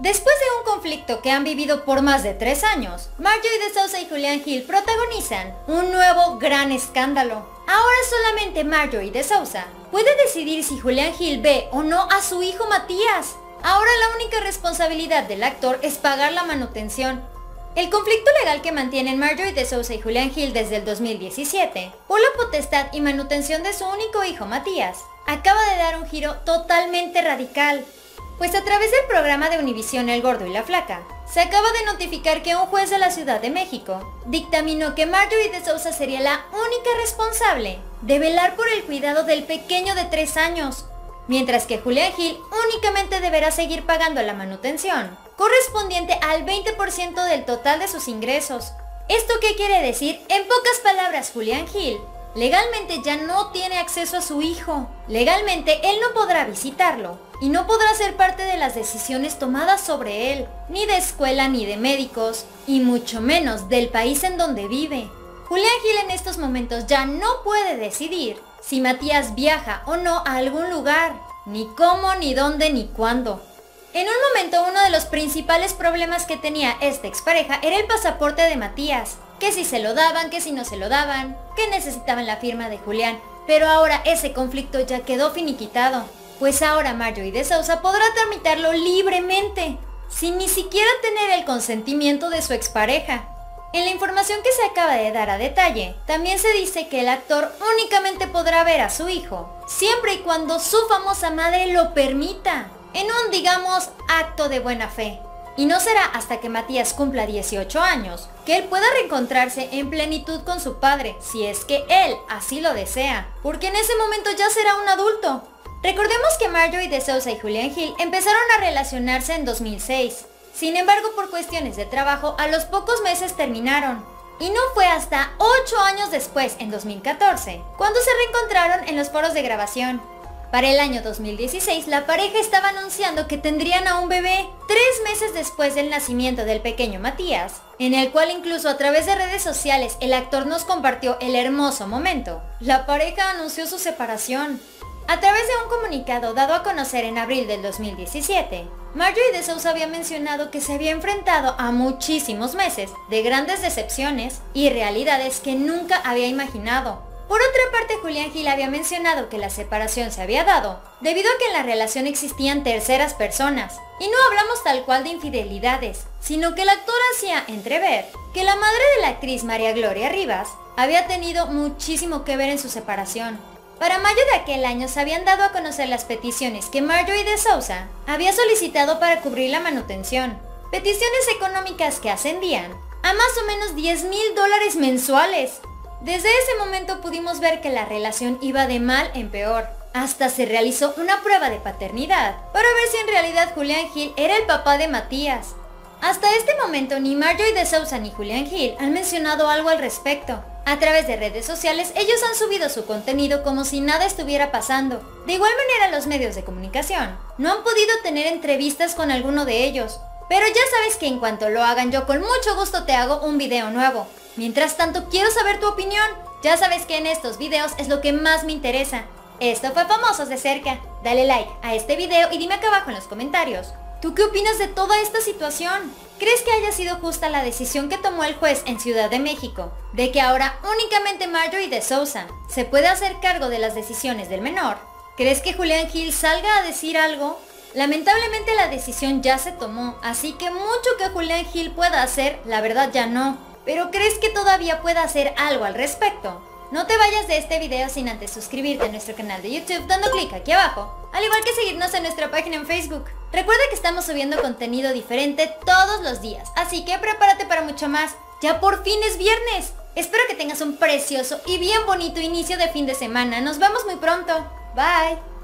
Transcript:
Después de un conflicto que han vivido por más de 3 años, Marjorie de Sousa y Julián Gil protagonizan un nuevo gran escándalo. Ahora solamente Marjorie de Sousa puede decidir si Julián Gil ve o no a su hijo Matías. Ahora la única responsabilidad del actor es pagar la manutención. El conflicto legal que mantienen Marjorie de Sousa y Julián Gil desde el 2017 por la potestad y manutención de su único hijo Matías acaba de dar un giro totalmente radical. Pues a través del programa de Univisión El Gordo y la Flaca, se acaba de notificar que un juez de la Ciudad de México dictaminó que Marjorie de Sousa sería la única responsable de velar por el cuidado del pequeño de 3 años, mientras que Julián Gil únicamente deberá seguir pagando la manutención, correspondiente al 20% del total de sus ingresos. ¿Esto qué quiere decir? En pocas palabras, Julián Gil legalmente ya no tiene acceso a su hijo. Legalmente él no podrá visitarlo y no podrá ser parte de las decisiones tomadas sobre él, ni de escuela ni de médicos, y mucho menos del país en donde vive. Julián Gil en estos momentos ya no puede decidir si Matías viaja o no a algún lugar, ni cómo, ni dónde, ni cuándo. En un momento uno de los principales problemas que tenía esta expareja era el pasaporte de Matías, que si se lo daban, que si no se lo daban, que necesitaban la firma de Julián, pero ahora ese conflicto ya quedó finiquitado, pues ahora Marjorie de Sousa podrá tramitarlo libremente, sin ni siquiera tener el consentimiento de su expareja. En la información que se acaba de dar a detalle, también se dice que el actor únicamente podrá ver a su hijo, siempre y cuando su famosa madre lo permita, en un, digamos, acto de buena fe. Y no será hasta que Matías cumpla 18 años que él pueda reencontrarse en plenitud con su padre, si es que él así lo desea, porque en ese momento ya será un adulto. Recordemos que Marjorie de Sousa y Julián Gil empezaron a relacionarse en 2006. Sin embargo, por cuestiones de trabajo, a los pocos meses terminaron. Y no fue hasta 8 años después, en 2014, cuando se reencontraron en los foros de grabación. Para el año 2016, la pareja estaba anunciando que tendrían a un bebé 3 meses después del nacimiento del pequeño Matías, en el cual incluso a través de redes sociales el actor nos compartió el hermoso momento. La pareja anunció su separación. A través de un comunicado dado a conocer en abril del 2017, Marjorie de Sousa había mencionado que se había enfrentado a muchísimos meses de grandes decepciones y realidades que nunca había imaginado. Por otra parte, Julián Gil había mencionado que la separación se había dado debido a que en la relación existían terceras personas, y no hablamos tal cual de infidelidades, sino que el actor hacía entrever que la madre de la actriz María Gloria Rivas había tenido muchísimo que ver en su separación. Para mayo de aquel año se habían dado a conocer las peticiones que Marjorie de Sousa había solicitado para cubrir la manutención, peticiones económicas que ascendían a más o menos $10,000 mensuales. Desde ese momento pudimos ver que la relación iba de mal en peor. Hasta se realizó una prueba de paternidad para ver si en realidad Julián Gil era el papá de Matías. Hasta este momento ni Marjorie de Sousa ni Julián Gil han mencionado algo al respecto. A través de redes sociales ellos han subido su contenido como si nada estuviera pasando. De igual manera los medios de comunicación no han podido tener entrevistas con alguno de ellos. Pero ya sabes que en cuanto lo hagan yo con mucho gusto te hago un video nuevo. Mientras tanto quiero saber tu opinión. Ya sabes que en estos videos es lo que más me interesa. Esto fue Famosos de Cerca. Dale like a este video y dime acá abajo en los comentarios, ¿tú qué opinas de toda esta situación? ¿Crees que haya sido justa la decisión que tomó el juez en Ciudad de México, de que ahora únicamente Marjorie de Sousa se puede hacer cargo de las decisiones del menor? ¿Crees que Julián Gil salga a decir algo? Lamentablemente la decisión ya se tomó, así que mucho que Julián Gil pueda hacer, la verdad ya no. ¿Pero crees que todavía pueda hacer algo al respecto? No te vayas de este video sin antes suscribirte a nuestro canal de YouTube dando clic aquí abajo, al igual que seguirnos en nuestra página en Facebook. Recuerda que estamos subiendo contenido diferente todos los días, así que prepárate para mucho más. Ya por fin es viernes. Espero que tengas un precioso y bien bonito inicio de fin de semana. Nos vemos muy pronto. Bye.